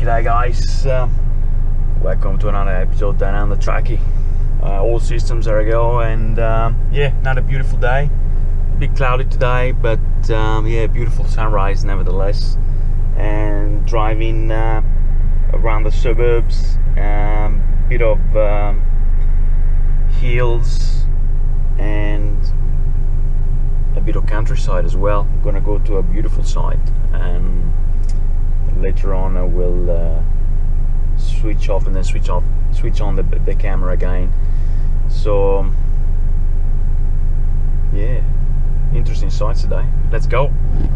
G'day guys, welcome to another episode down on the trackie. All systems are a go, and yeah, another beautiful day. A bit cloudy today, but yeah, beautiful sunrise nevertheless. And driving around the suburbs, bit of hills and a bit of countryside as well. I'm gonna go to a beautiful site, and later on I will switch off and then switch on the camera again. So yeah, interesting sights today. Let's go.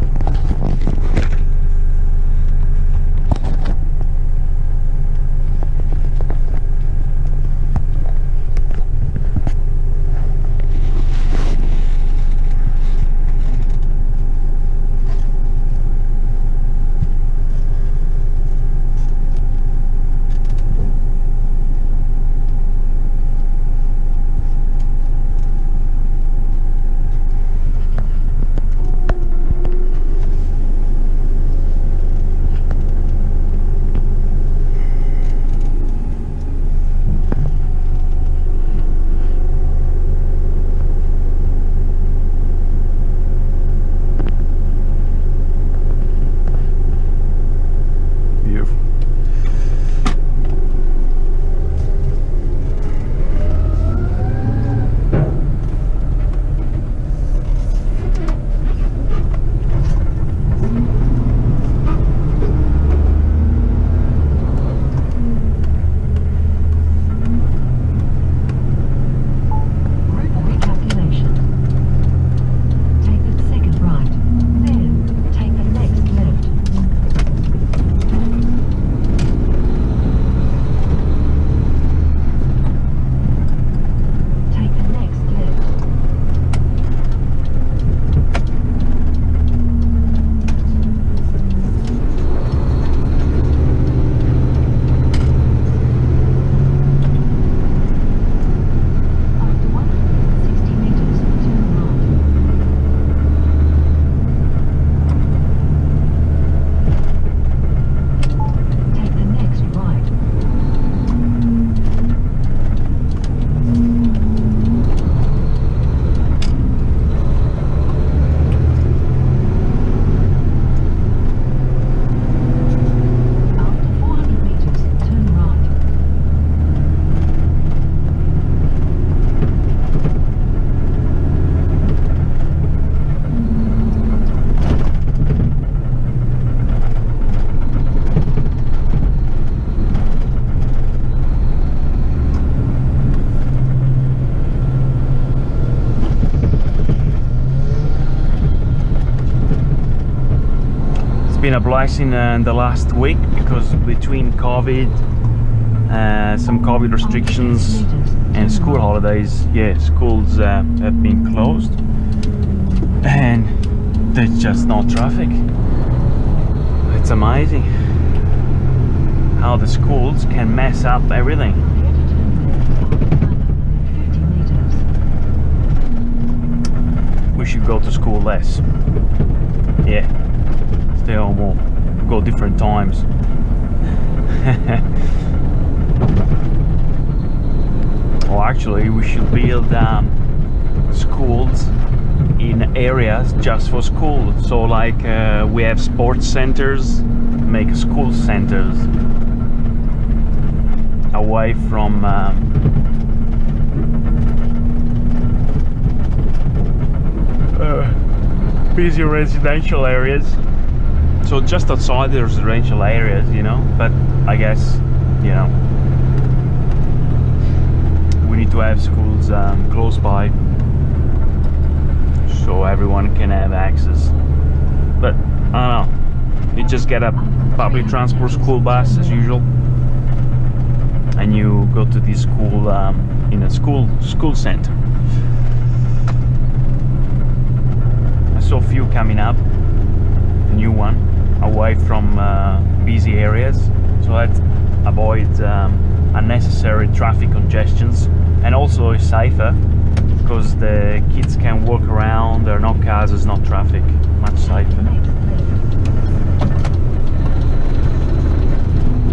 Been a blessing in the last week, because between COVID, some COVID restrictions and school holidays, yeah, schools have been closed and there's just no traffic. It's amazing how the schools can mess up everything. We should go to school less. Yeah. Stay home or go different times. Well, actually, we should build schools in areas just for school. So like we have sports centers, make school centers away from busy residential areas. So just outside the residential areas, you know, but I guess, you know, we need to have schools close by so everyone can have access. But I don't know, you just get a public transport school bus as usual, and you go to this school in a school center. I saw a few coming up, a new one, away from busy areas, so that avoids unnecessary traffic congestions, and also is safer because the kids can walk around, there are no cars, there's no traffic, much safer.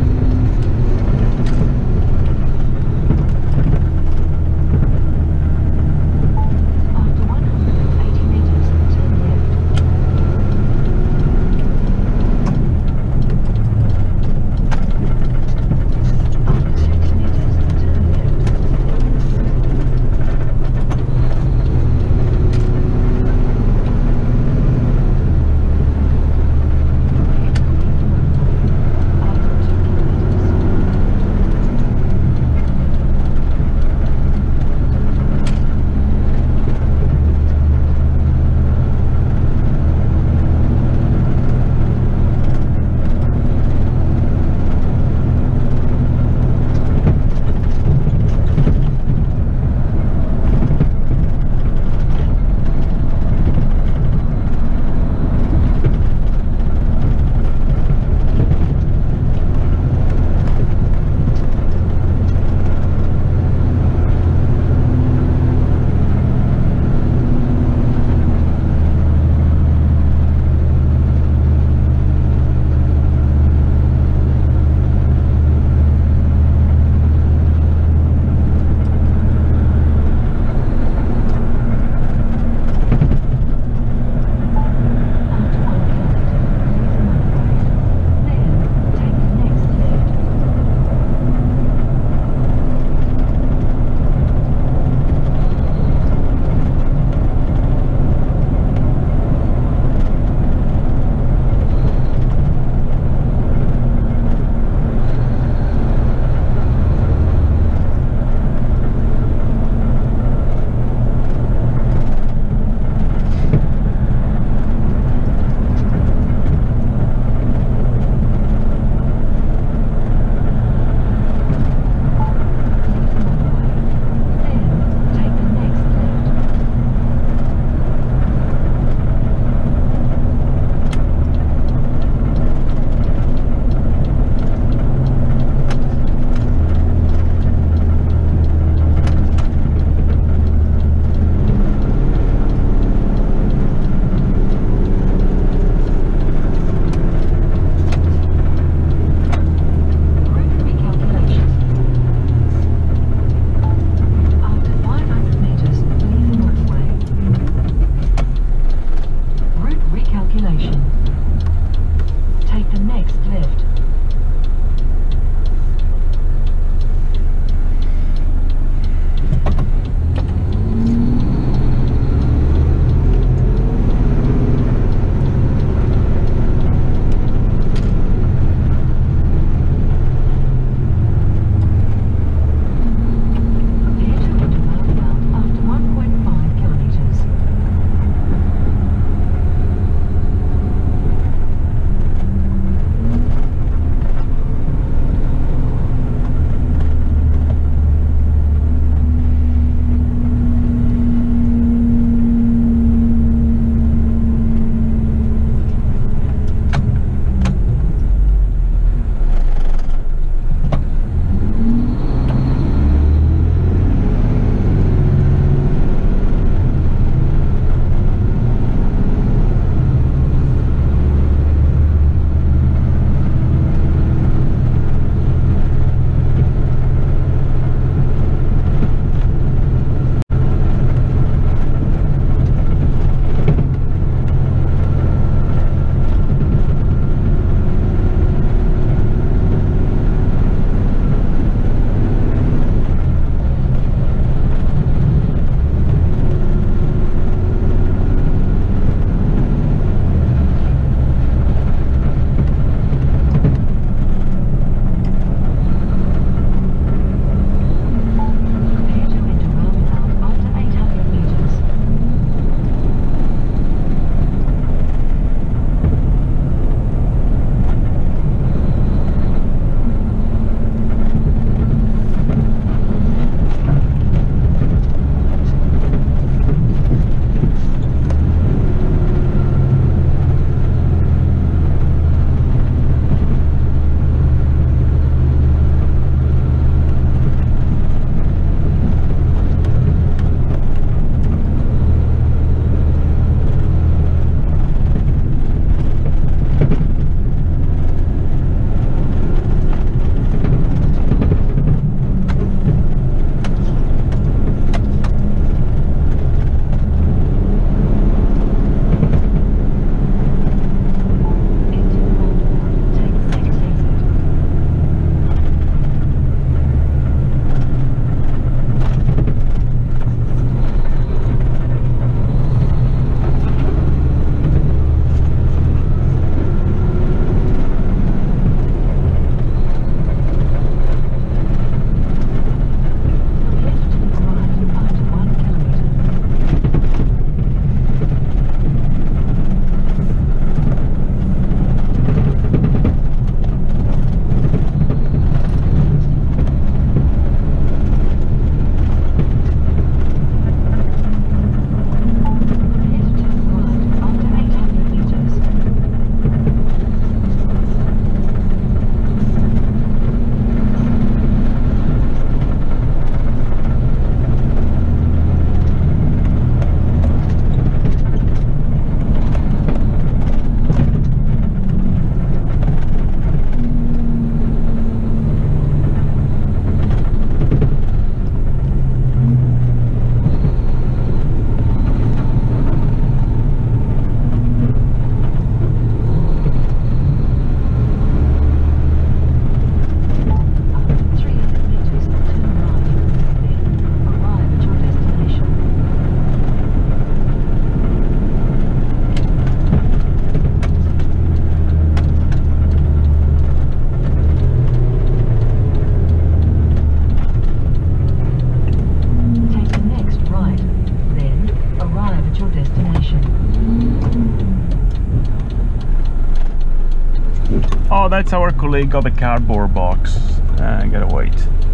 that's our colleague got the cardboard box. Gotta wait.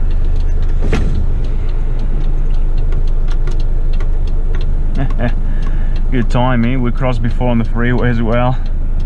Good timing. We crossed before on the freeway as well.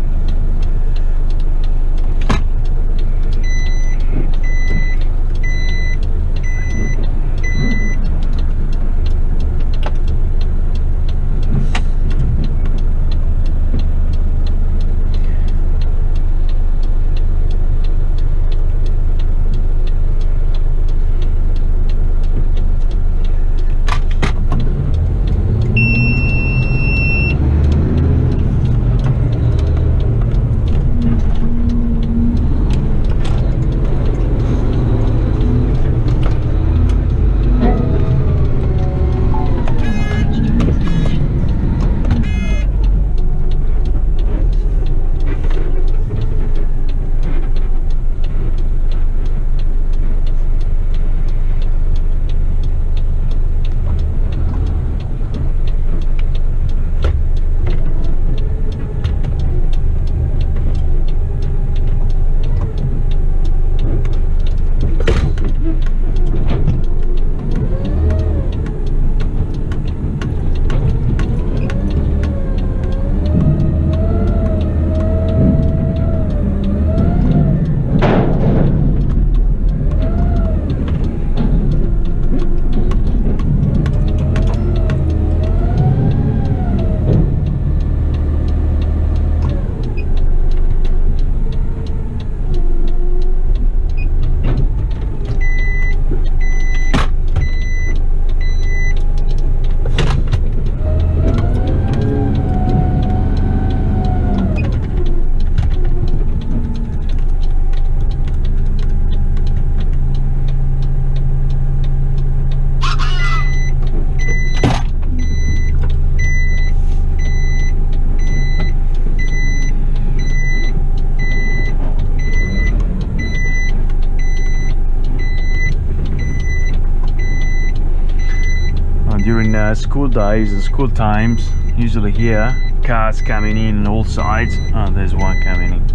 During school days and school times, usually here, cars coming in on all sides. Oh, there's one coming in.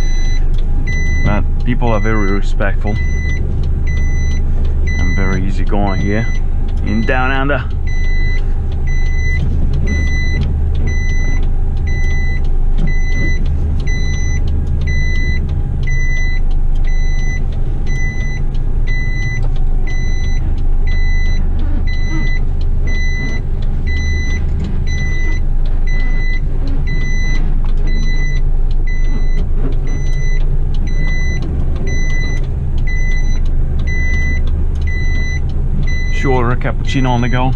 But people are very respectful and very easygoing here in Down Under. Order a cappuccino on the go.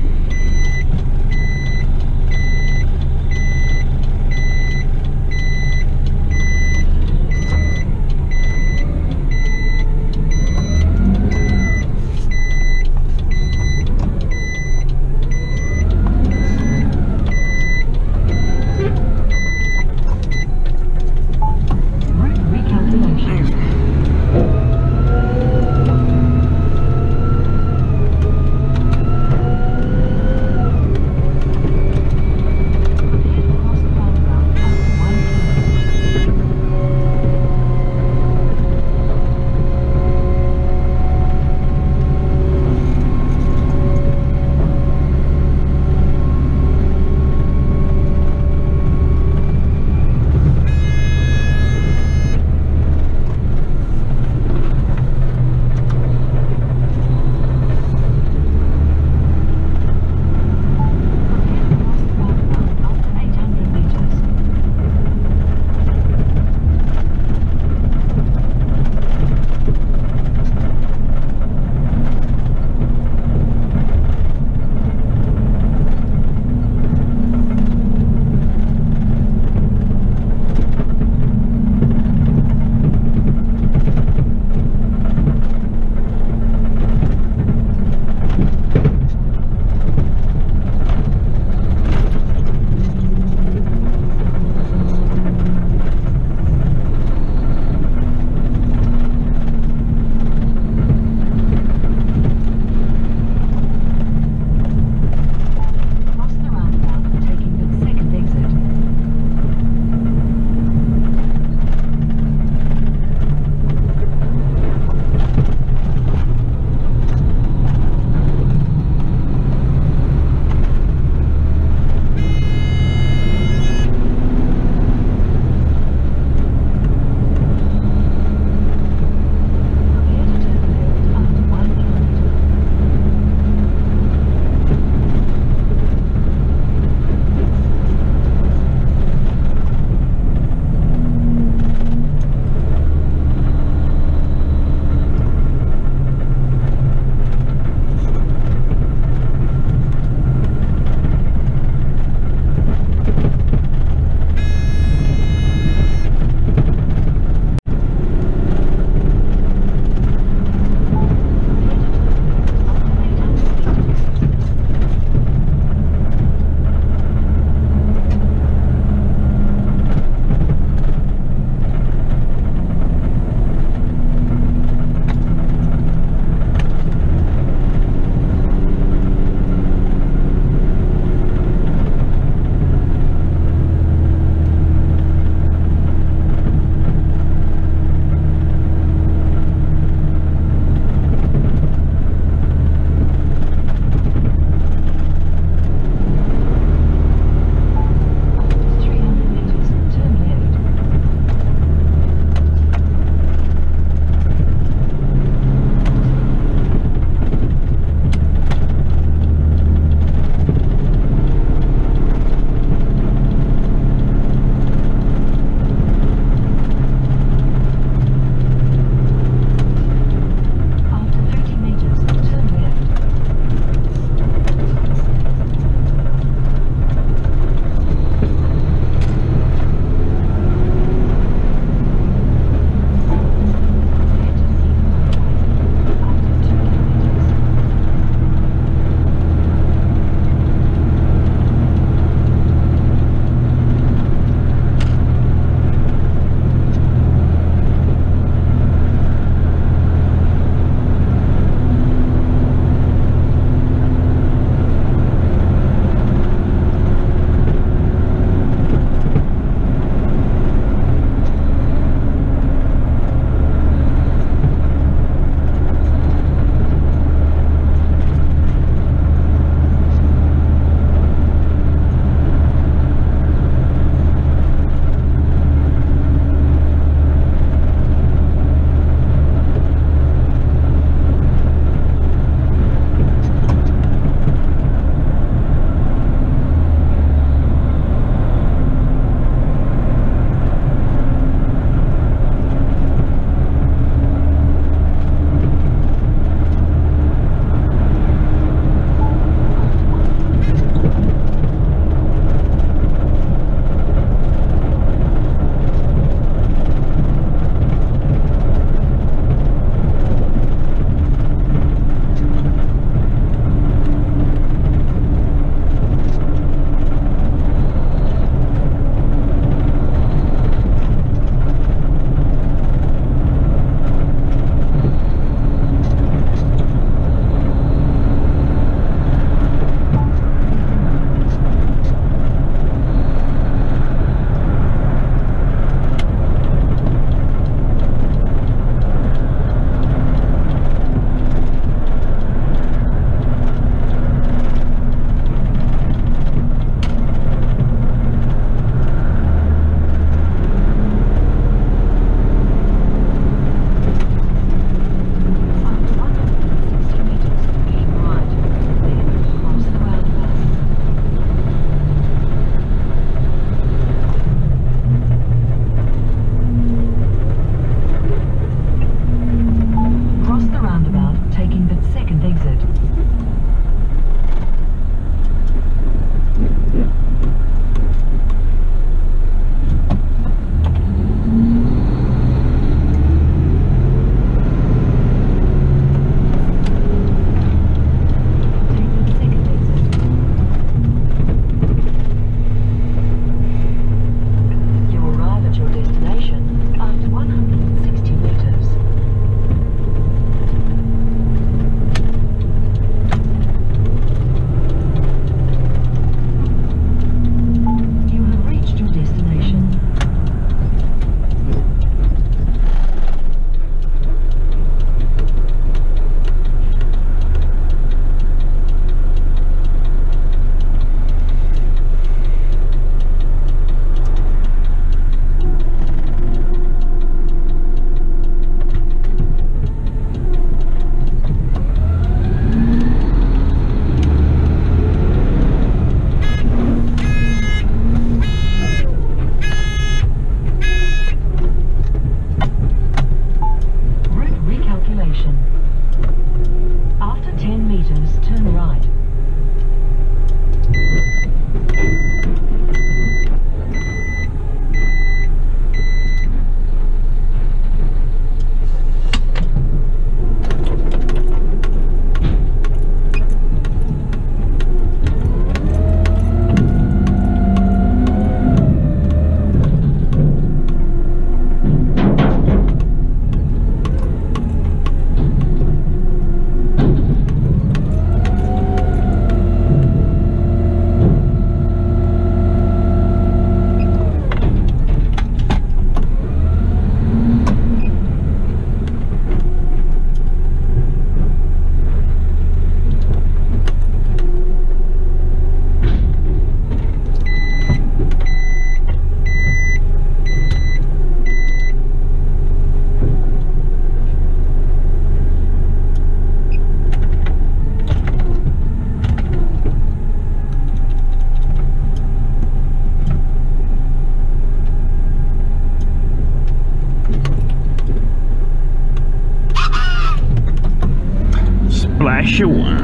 Sure.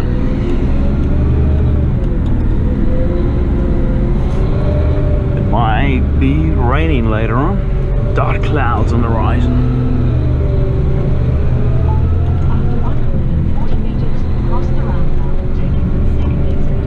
It might be raining later on. Dark clouds on the horizon. After 140 meters, cross the roundabout, taking the second exit.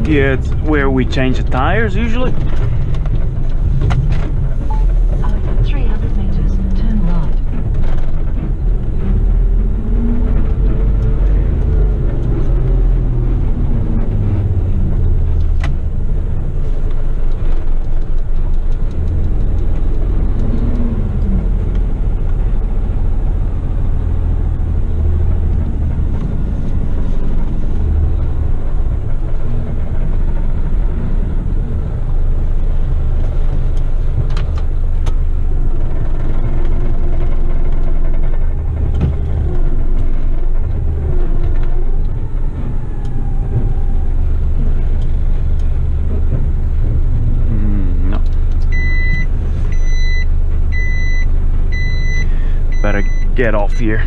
Yeah, it's where we change the tires usually. 300 meters, turn right. No. Better get off here.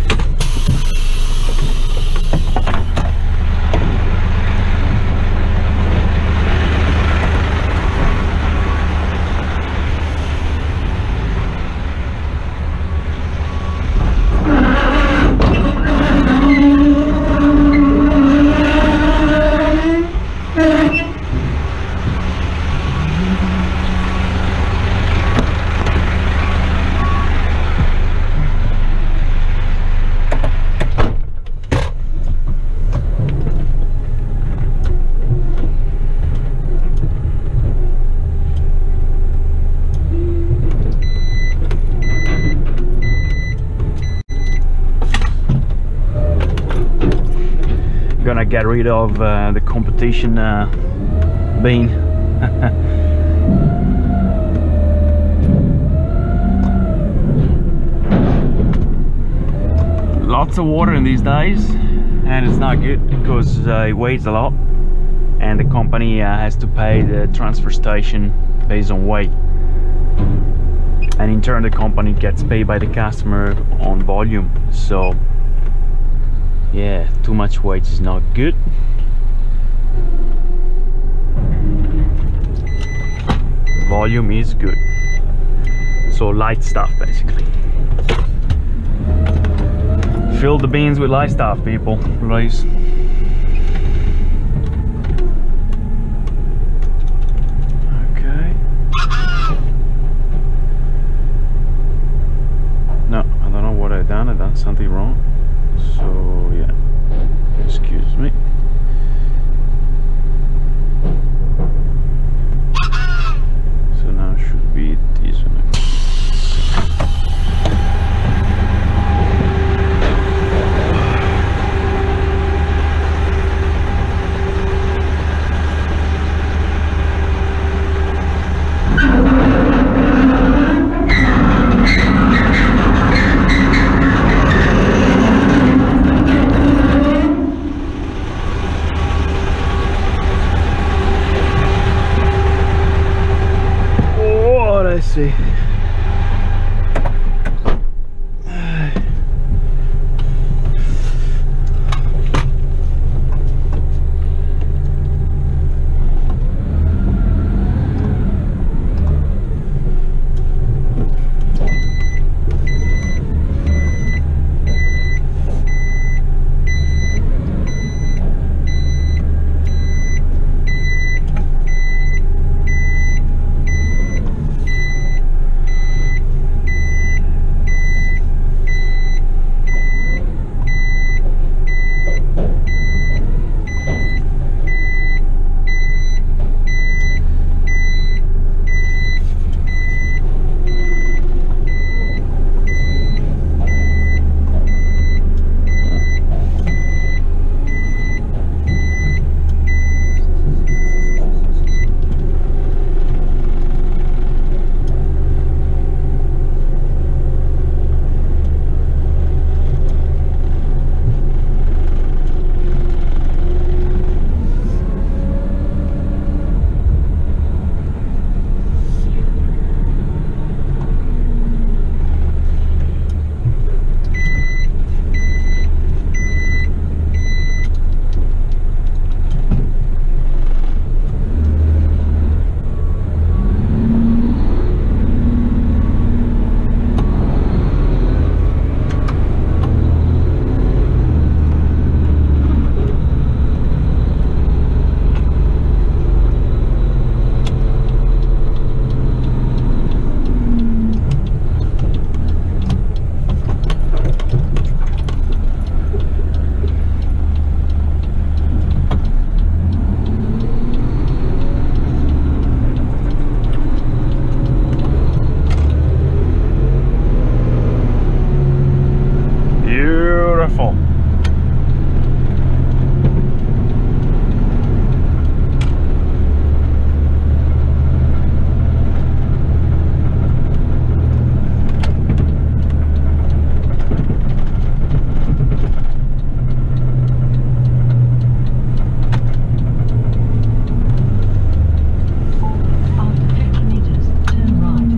Gonna get rid of the competition bean. Lots of water in these days, and it's not good because it weighs a lot, and the company has to pay the transfer station based on weight, and in turn the company gets paid by the customer on volume. So yeah, too much weight is not good. Volume is good. So light stuff basically. Fill the beans with light stuff, people, please. Okay. No, I don't know what I've done. I've done something wrong. So yeah, excuse me. So now it should be this one. Let's see. Beautiful. After 50 meters, turn right.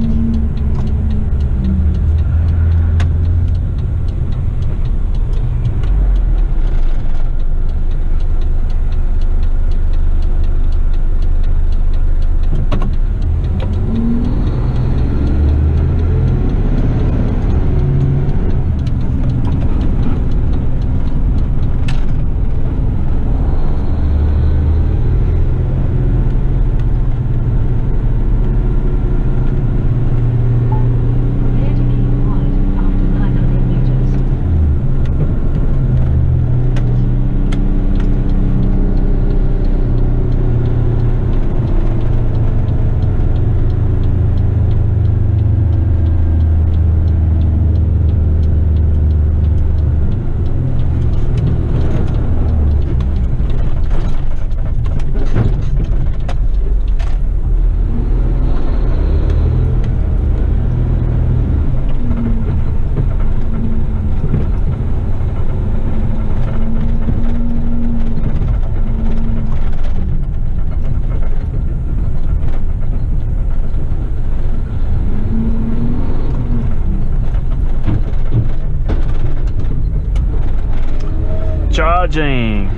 Prepare to keep right after 900 meters. Charging.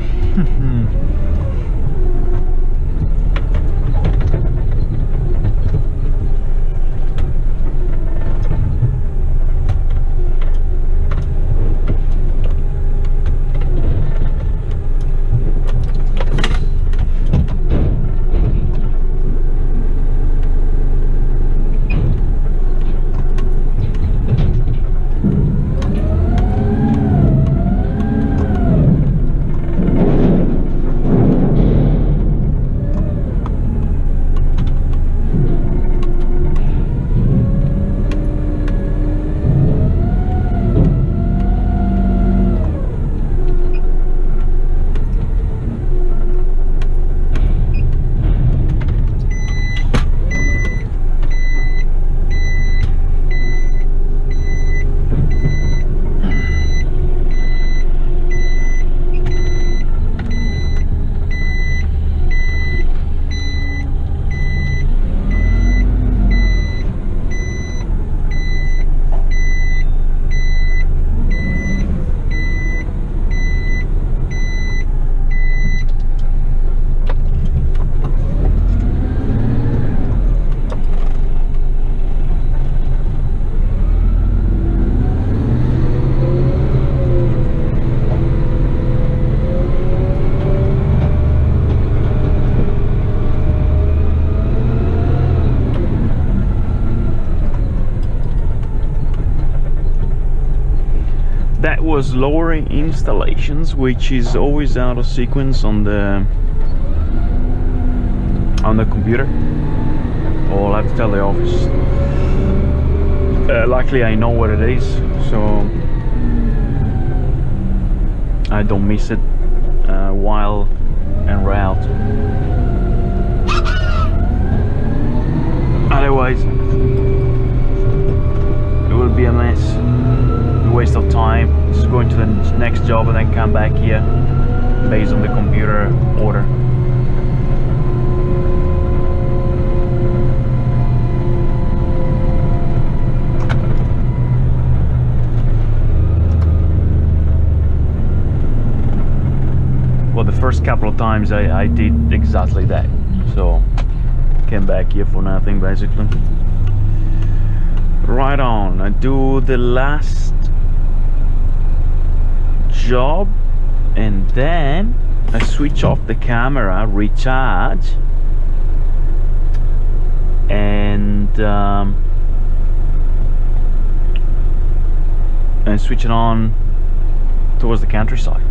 That was lowering installations, which is always out of sequence on the computer. I'll have to tell the office. Luckily I know what it is, so I don't miss it while en route. Otherwise it would be a mess, a waste of time. Just going to the next job and then come back here based on the computer order. Well, the first couple of times I did exactly that, so came back here for nothing basically. Right on, I do the last job and then I switch off the camera, recharge, and switch it on towards the countryside.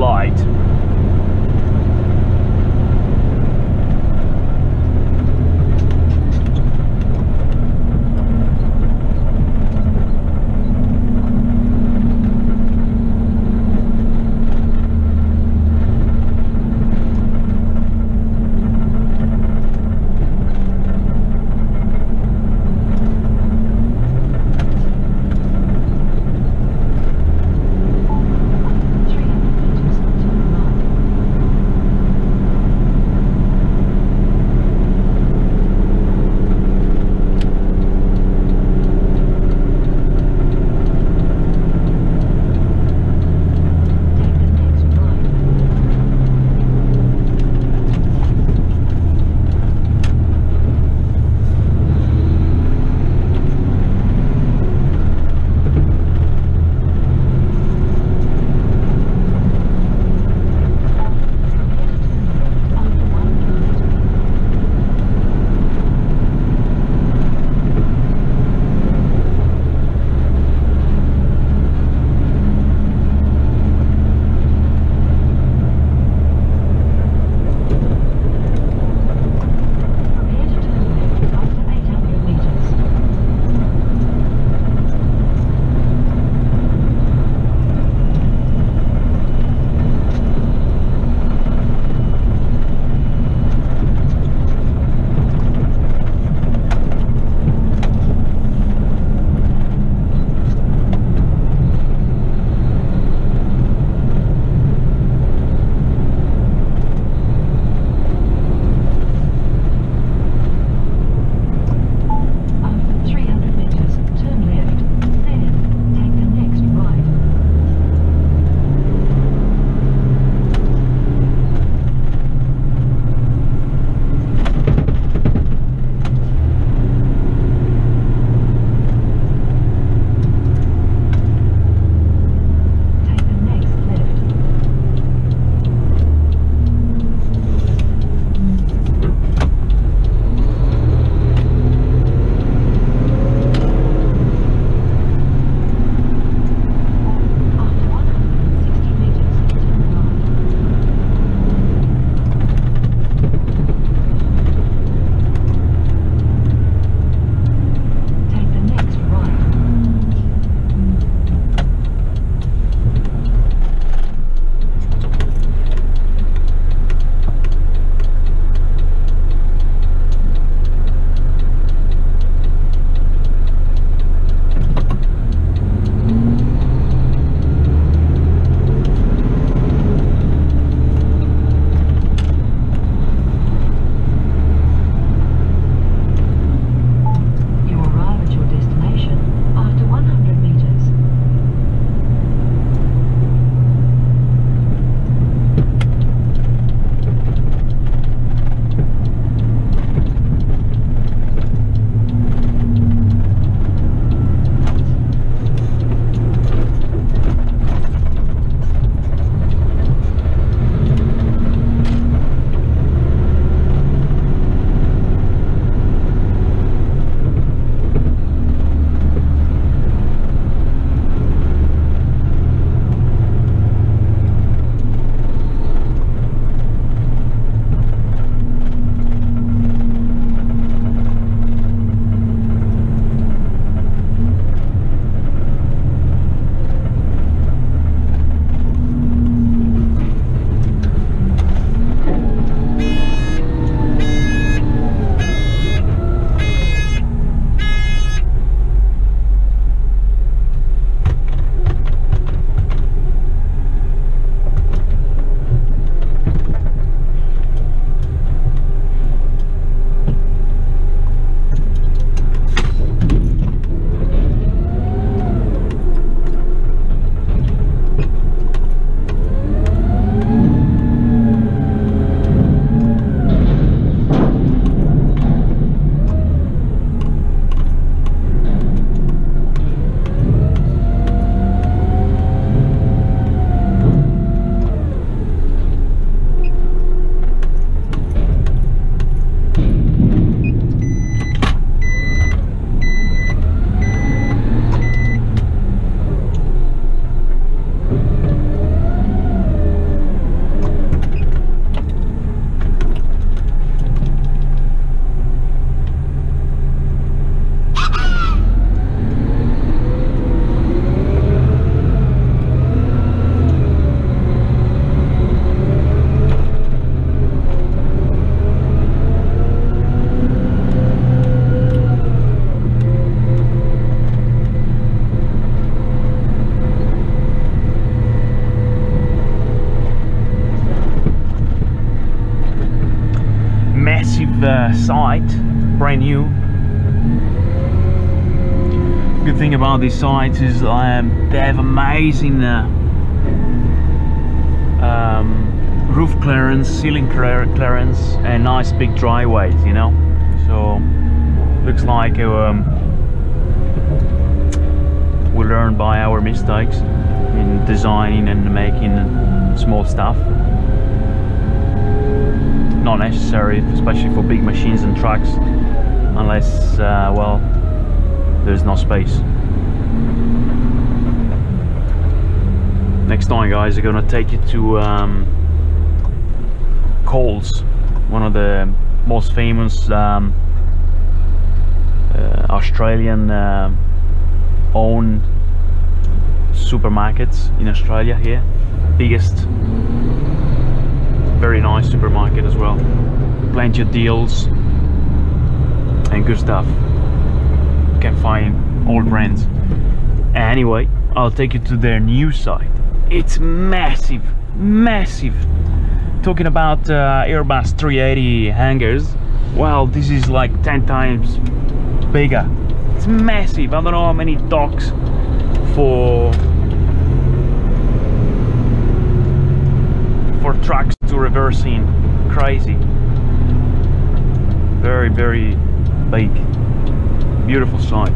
light. massive site, brand new. Good thing about these sites is they have amazing roof clearance, ceiling clearance, and nice big driveways, you know. So looks like we learn by our mistakes in designing and making small stuff. Not necessary, especially for big machines and trucks, unless well, there's no space. Next time, guys, I'm gonna take you to Coles, one of the most famous Australian owned supermarkets in Australia here. Biggest, very nice supermarket as well. Plenty of deals and good stuff. You can find all brands. Anyway, I'll take you to their new site. It's massive, massive. Talking about Airbus 380 hangars, well, this is like 10 times bigger. It's massive. I don't know how many docks for trucks to reverse in. Crazy. Very, very big. Beautiful site.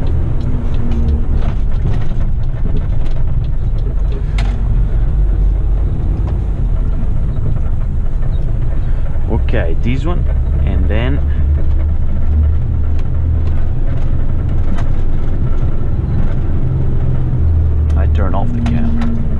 Okay, this one, and then I turn off the camera.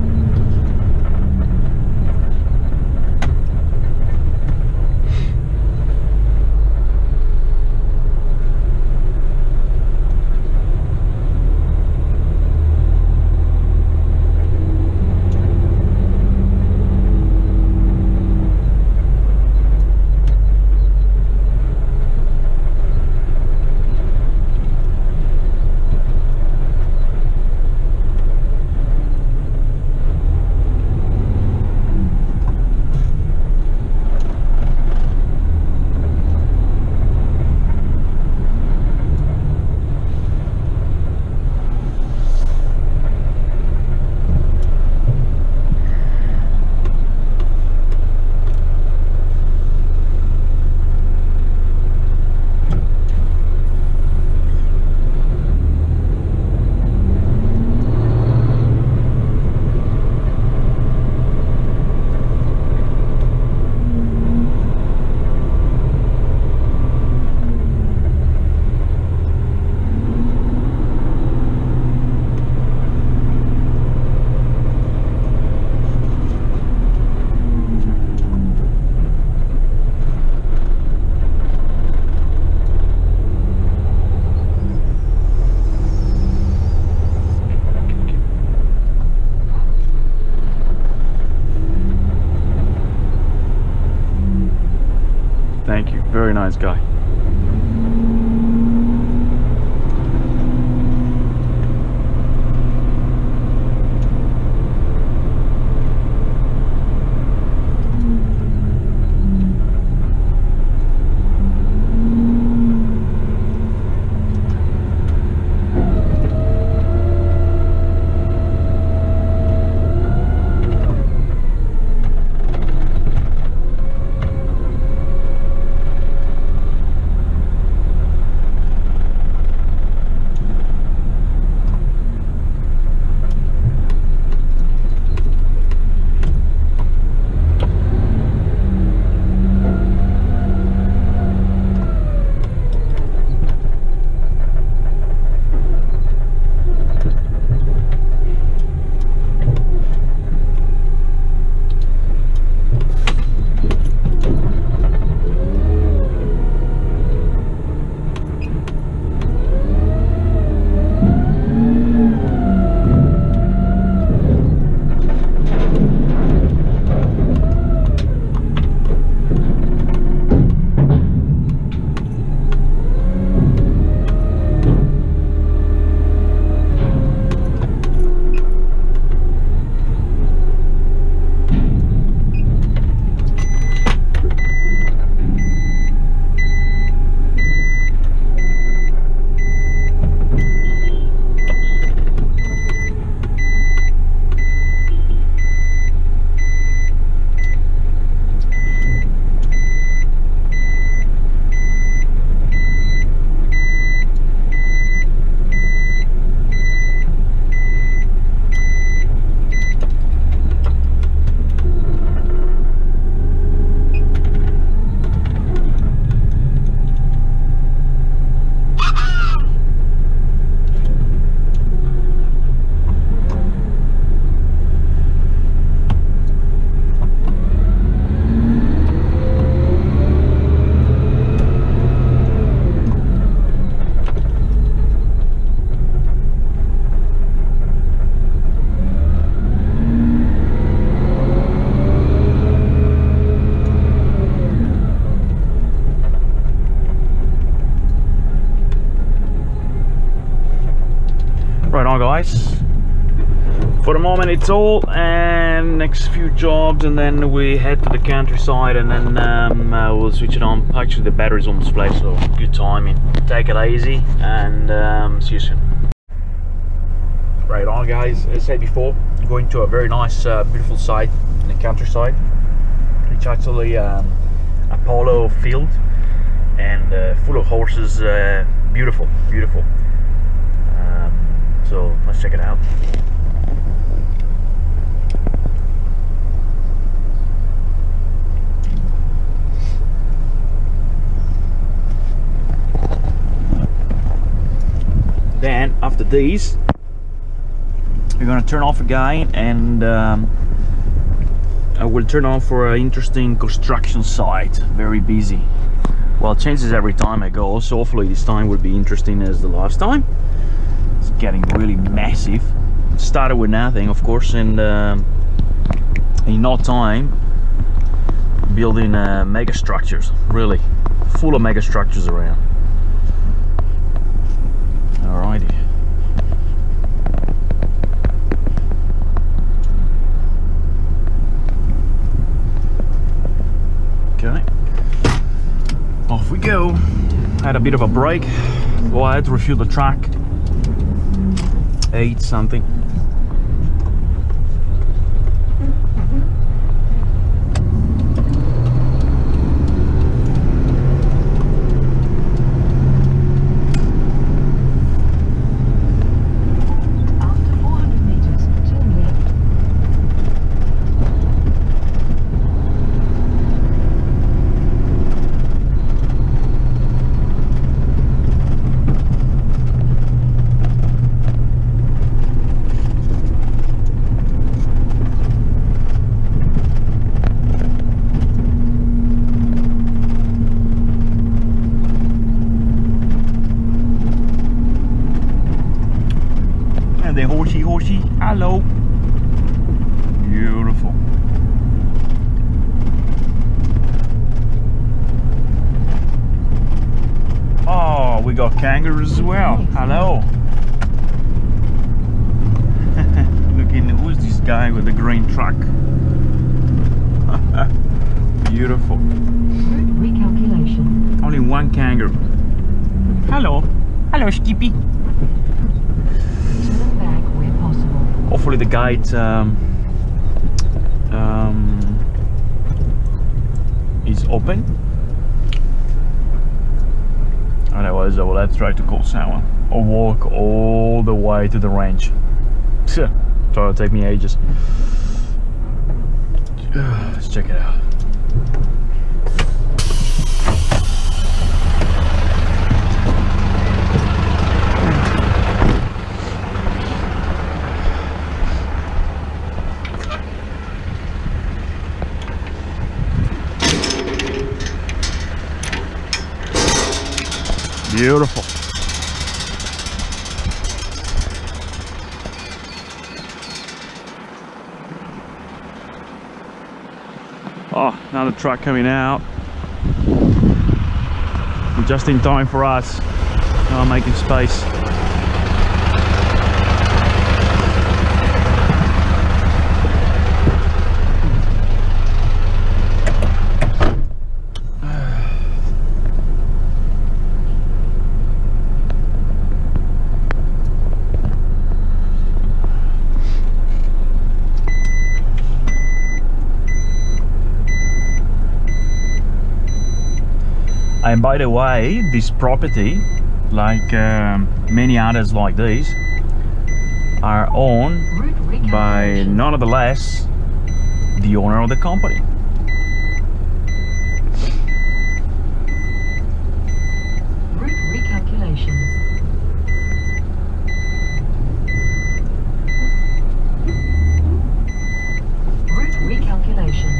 Thank you, very nice guy. now, guys. For the moment it's all, and next few jobs and then we head to the countryside, and then we'll switch it on. Actually the battery's almost flat, so good timing. Take it easy and see you soon. Right on, guys, as I said before, going to a very nice beautiful site in the countryside. It's actually a polo field and full of horses. Beautiful, beautiful. So let's check it out. Then after these we're gonna turn off again, and I will turn off for an interesting construction site, very busy. Well, it changes every time I go, so hopefully this time will be interesting as the last time. It's getting really massive. Started with nothing, of course, and in no time building mega structures, really full of mega structures around. Alrighty. Okay. Off we go. Had a bit of a break. Go ahead, refuel the truck. Ate something. The horsey, hello. Beautiful. Oh, we got kangaroos as well. Hello. Looking, who's this guy with the green truck? Beautiful. Recalculation. Only one kangaroo. Hello. Hello, Skippy. Hopefully the guide is open. Otherwise I will have to try to call someone or walk all the way to the ranch. So it'll take me ages. Let's check it out. Beautiful. Oh, another truck coming out. Just in time for us. Oh, making space. And by the way, this property, like many others like these, are owned by none of the less the owner of the company. Route recalculation. Route recalculation.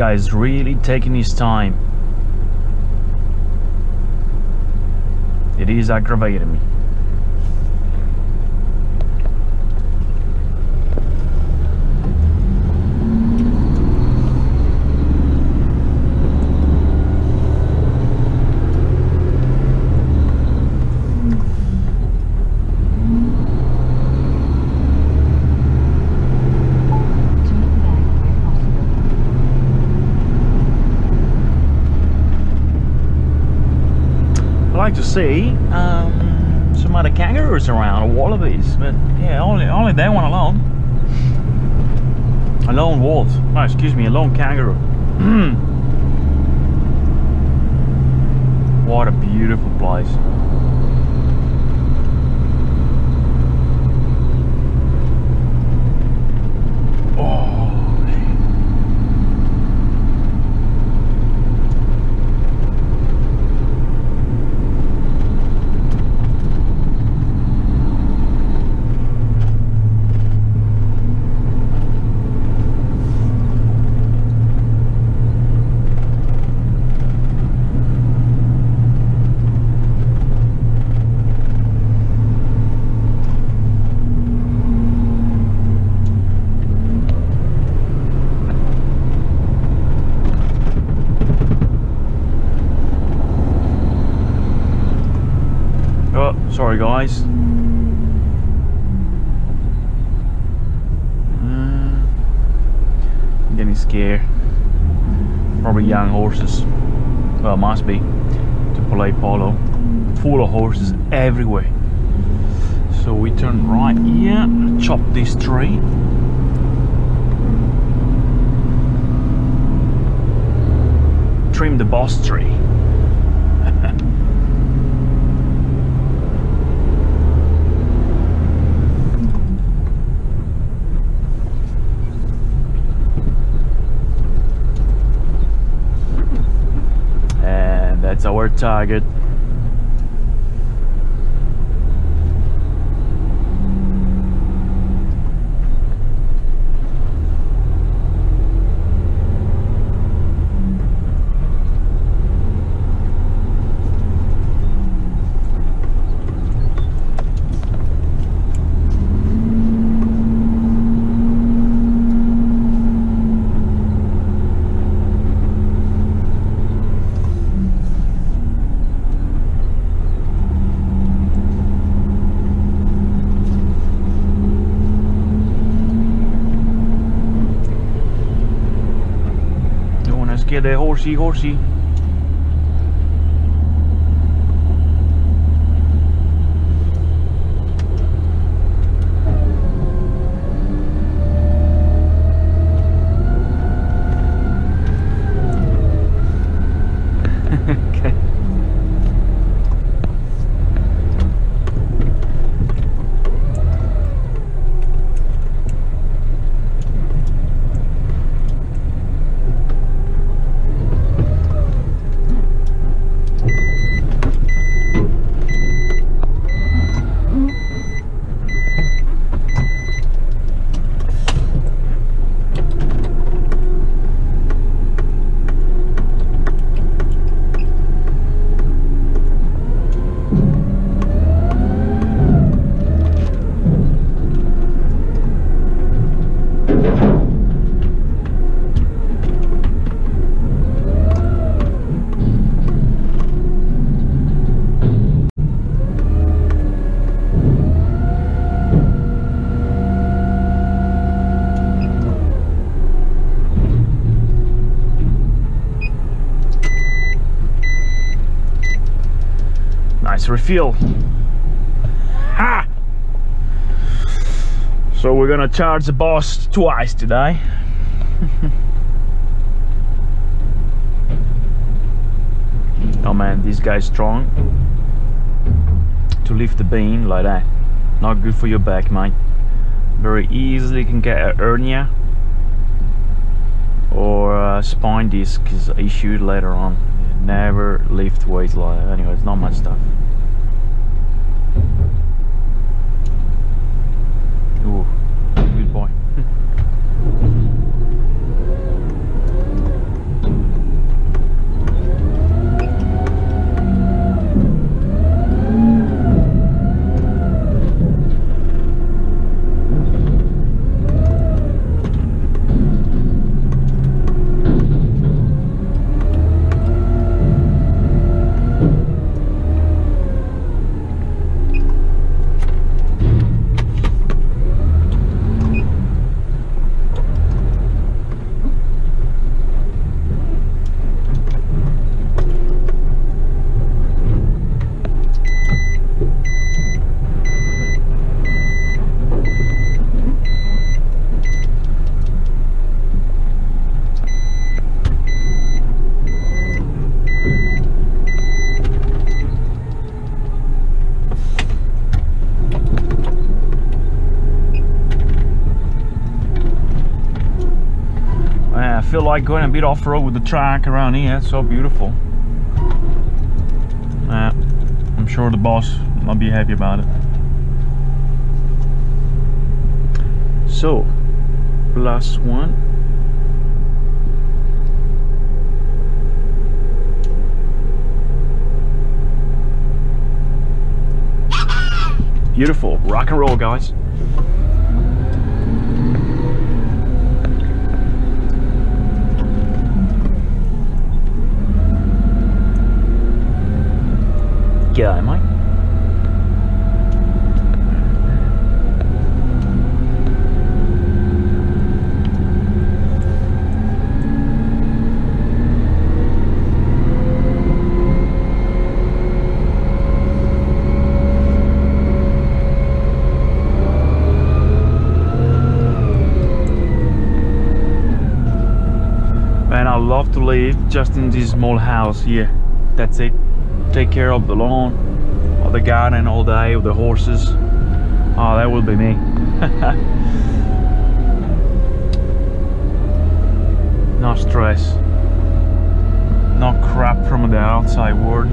guy is really taking his time. It is aggravating me. To see some other kangaroos around, or wallabies, but yeah, only that one alone. A lone wolf. No, excuse me, a lone kangaroo. What a beautiful place. Sorry guys. I'm getting scared. Probably young horses. Well, must be to play polo. Full of horses everywhere. So we turn right here, chop this tree. Trim the boss tree. That's our target. Get the horsey. Okay. Nice refill. Ha! So we're gonna charge the boss twice today. Oh man, this guy's strong. To lift the beam like that, not good for your back, mate. Very easily can get a hernia or a spine disc is issued later on. Never lift weights like that. Anyway, it's not much stuff. Ooh, good boy. feel like going a bit off-road with the track around here. It's so beautiful. I'm sure the boss will be happy about it. So, last one. Beautiful, rock and roll, guys. G'day, mate. And I love to live just in this small house here. That's it. Take care of the lawn, of the garden all day, of the horses. Oh, that will be me. No stress. No crap from the outside world.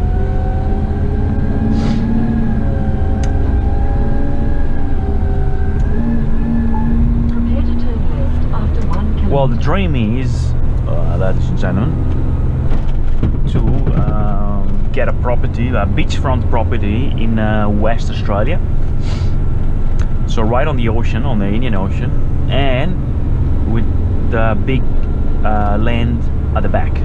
Prepare to turn left after 1 kilometer. Well, the dream is, ladies and gentlemen, to get a property, a beachfront property in West Australia. So right on the ocean, on the Indian Ocean, and with the big land at the back.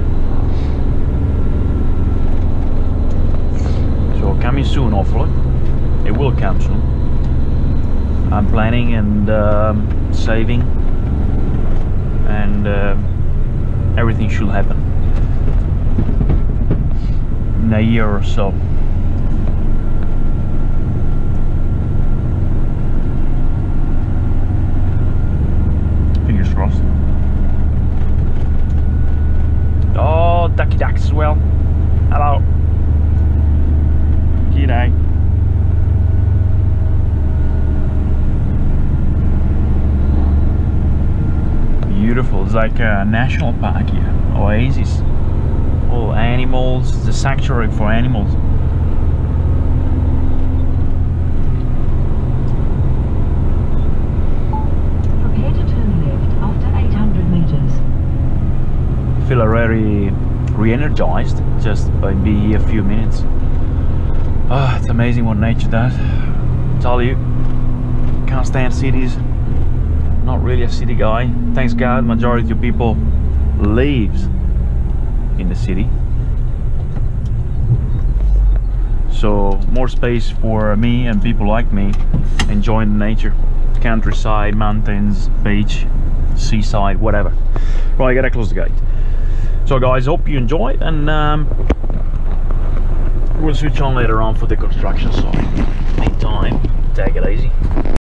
So coming soon, hopefully. It will come soon. I'm planning and saving, and everything should happen in a year or so. Fingers crossed. Oh, ducky ducks as well. Hello. G'day. Beautiful. It's like a national park here. Oasis. All animals. It's a sanctuary for animals. Prepare to turn left after 800 meters. Feel very re-energized just by being here a few minutes. Ah, it's amazing what nature does. Tell you, can't stand cities. Not really a city guy. Thanks God, majority of people lives in the city. So more space for me and people like me enjoying the nature. Countryside, mountains, beach, seaside, whatever. Right, I gotta close the gate. So guys, hope you enjoyed, and we'll switch on later on for the construction site. Meantime, take it easy.